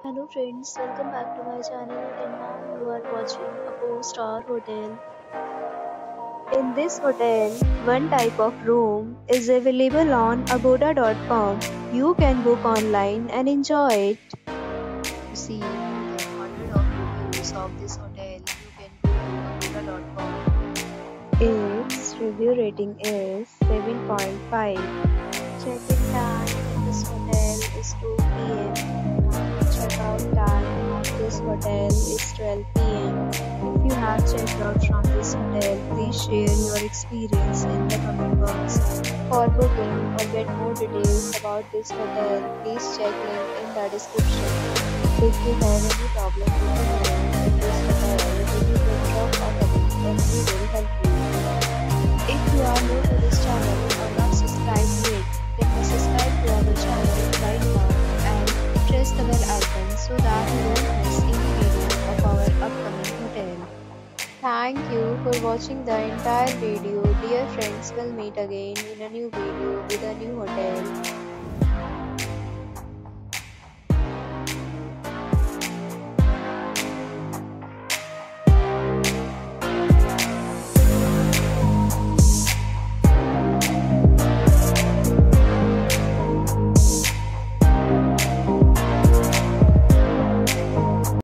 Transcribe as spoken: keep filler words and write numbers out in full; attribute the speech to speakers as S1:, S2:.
S1: Hello friends, welcome back to my channel and now you are watching a four star hotel. In this hotel, one type of room is available on agoda dot com. You can book online and enjoy it. To see more than one hundred of reviews of this hotel, you can go to agoda dot com. Its review rating is seven point five. Check-in time in this hotel is two p m Check-out time of this hotel is twelve p m If you have checked out from this hotel, please share your experience in the comment box. For booking or get more details about this hotel, please check link in the description. If you have any problem booking in this hotel, then you can drop a comment and we will help you. If you are new to this channel or not subscribed yet, then subscribe to our channel right now and press the bell icon so that you don't miss any video of our upcoming hotel. Thank you for watching the entire video. Dear friends, we'll meet again in a new video with a new hotel.